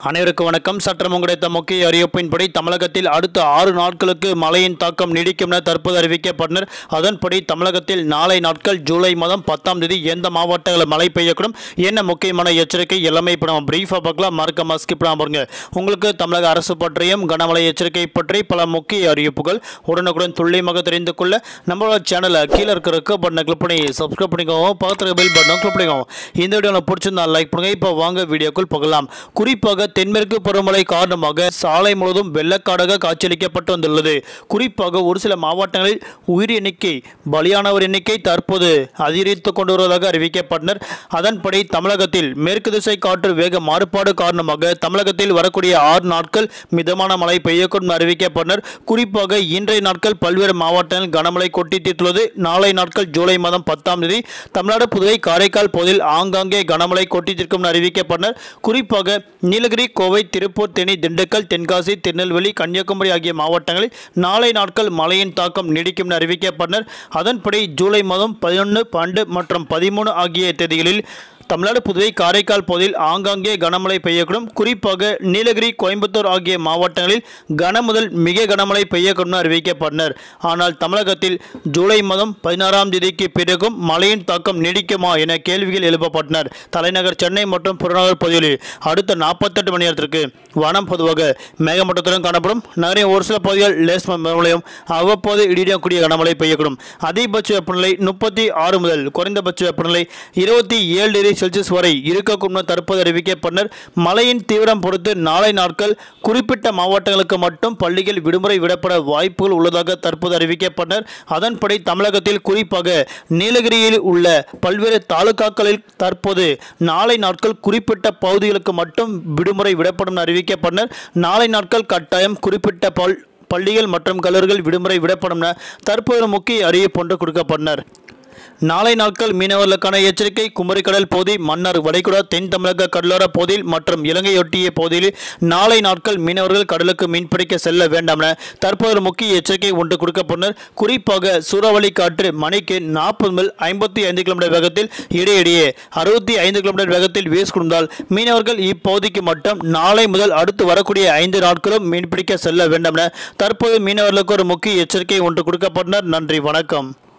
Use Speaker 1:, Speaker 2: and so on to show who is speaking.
Speaker 1: அனைவருக்கும் வணக்கம். சற்றம் கிடைத்த முக்கிய அறிவிப்பின்படி தமிழகத்தில் அடுத்த 6 நாட்களுக்கு மழையின் தாக்கம் நீடிக்கும் என தற்போது அறிவிக்கப்பட்டனர். அதன்படி தமிழகத்தில் நாளை நாட்கள் ஜூலை மாதம் 10ஆம் தேதி எந்த மாவட்டங்களில் மழை பெய்யக்கூடும், என்ன முக்கியமான எச்சரிக்கை எல்லாமே இப்போ நம்ம பிரீஃபாக பார்க்கலாம். மறக்காம ஸ்கிப் பண்ணாம பாருங்க. உங்களுக்கு தமிழக அரசு பற்றியும் கனமழை எச்சரிக்கை பற்றி பல முக்கிய அறிவிப்புகள் உடனுக்குடன் துல்லியமாக தெரிந்து கொள்ள நம்மளோட சேனலை கீழே இருக்கிற பட்டனை கிளிக் பண்ணி சப்ஸ்கிரைப் பண்ணிக்கோங்க. பக்கத்தில் பெல் பட்டனை கிளிக் பண்ணிக்கோங்க. இந்த வீடியோ பிடிச்சிருந்தா லைக் பண்ணுங்க. இப்போ வாங்க வீடியோக்குள் போகலாம். குறிப்பாக தென்மேற்கு பருவமழை காரணமாக சாலை முழுவதும் வெள்ளக்காடாக காட்சியளிக்கப்பட்டு வந்துள்ளது. குறிப்பாக ஒரு சில மாவட்டங்களில் உயிர் எண்ணிக்கை, பலியானவர் எண்ணிக்கை தற்போது அதிகரித்துக் கொண்டு வருவதாக அறிவிக்கப்பட்டனர். அதன்படி தமிழகத்தில் மேற்கு திசை காற்று வேக மாறுபாடு காரணமாக தமிழகத்தில் வரக்கூடிய 6 நாட்கள் மிதமான மழை பெய்யக்கூடும் அறிவிக்கப்பட்டனர். குறிப்பாக இன்றைய நாட்கள் பல்வேறு மாவட்டங்களில் கனமழை கொட்டி தீர்த்துள்ளது. நாளை நாட்கள் ஜூலை மாதம் 10ஆம் தேதி தமிழ்நாடு, புதுவை, காரைக்கால் பகுதியில் ஆங்காங்கே கனமழை கொட்டி தீர்க்கும் அறிவிக்கப்பட்டனர். குறிப்பாக நீலகிரி, கோவை, திருப்பூர், தேனி, திண்டுக்கல், தென்காசி, திருநெல்வேலி, கன்னியாகுமரி ஆகிய மாவட்டங்களில் நாளை நாட்கள் மழையின் தாக்கம் நீடிக்கும் என அறிவிக்கப்பட்டனர். அதன்படி ஜூலை மாதம் 11, 12 மற்றும் 13 ஆகிய தேதிகளில் தமிழ்நாடு, புதுவை, காரைக்கால் பகுதியில் ஆங்காங்கே கனமழை பெய்யக்கூடும். குறிப்பாக நீலகிரி, கோயம்புத்தூர் ஆகிய மாவட்டங்களில் கன முதல் மிக கனமழை பெய்யக்கூடும் அறிவிக்கப்பட்டனர். ஆனால் தமிழகத்தில் ஜூலை மாதம் 16ஆம் தேதிக்கு பிறகும் மழையின் தாக்கம் நீடிக்குமா என கேள்விகள் எழுப்பப்பட்டனர். தலைநகர் சென்னை மற்றும் புறநகர் பகுதிகளில் அடுத்த 48 மணி நேரத்திற்கு வானம் பொதுவாக மேகமூட்டத்துடன் காணப்படும். நகரின் ஒரு சில பகுதிகள் லேஸ் மழையும் அவ்வப்போது இடியக்கூடிய கனமழை பெய்யக்கூடும். அதிகபட்ச வெப்பநிலை 36 முதல் குறைந்தபட்ச வெப்பநிலை 27 டிகிரி செல்சியஸ் வரை இருக்கக்கூடும் என தற்போது அறிவிக்கப்பட்டனர். மழையின் தீவிரம் பொறுத்து நாளை நாட்கள் குறிப்பிட்ட மாவட்டங்களுக்கு மட்டும் பள்ளிகள் விடுமுறை விடப்பட வாய்ப்புகள் உள்ளதாக தற்போது அறிவிக்கப்பட்டனர். அதன்படி தமிழகத்தில் குறிப்பாக நீலகிரியில் உள்ள பல்வேறு தாலுகாக்களில் தற்போது நாளை நாட்கள் குறிப்பிட்ட பகுதிகளுக்கு மட்டும் விடுமுறை விடப்படும் என அறிவிக்கப்பட்டனர். நாளை நாட்கள் கட்டாயம் குறிப்பிட்ட பள்ளிகள் மற்றும் கல்லூரிகள் விடுமுறை விடப்படும் என தற்போது முக்கிய அறிவிப்பு ஒன்று கொடுக்கப்பட்டனர். நாளை நாட்கள் மீனவர்களுக்கான எச்சரிக்கை. குமரிக்கடல் பகுதி, மன்னார் வளைகுடா, தென் தமிழக கடலோர பகுதியில் மற்றும் இலங்கையொட்டிய பகுதியில் நாளை நாட்கள் மீனவர்கள் கடலுக்கு மீன்பிடிக்க செல்ல வேண்டாம் என தற்போது முக்கிய எச்சரிக்கை ஒன்று கொடுக்கப்பட்டனர். குறிப்பாக சூறாவளி காற்று மணிக்கு 40 முதல் 55 கிலோமீட்டர் வேகத்தில் இடையிடையே 65 கிலோமீட்டர் வேகத்தில் வீசிக்கொண்டால் மீனவர்கள் இப்பகுதிக்கு மட்டும் நாளை முதல் அடுத்து வரக்கூடிய 5 நாட்களும் மீன்பிடிக்க செல்ல வேண்டாம் என தற்போது மீனவர்களுக்கு ஒரு முக்கிய எச்சரிக்கை ஒன்று கொடுக்கப்பட்டனர். நன்றி, வணக்கம்.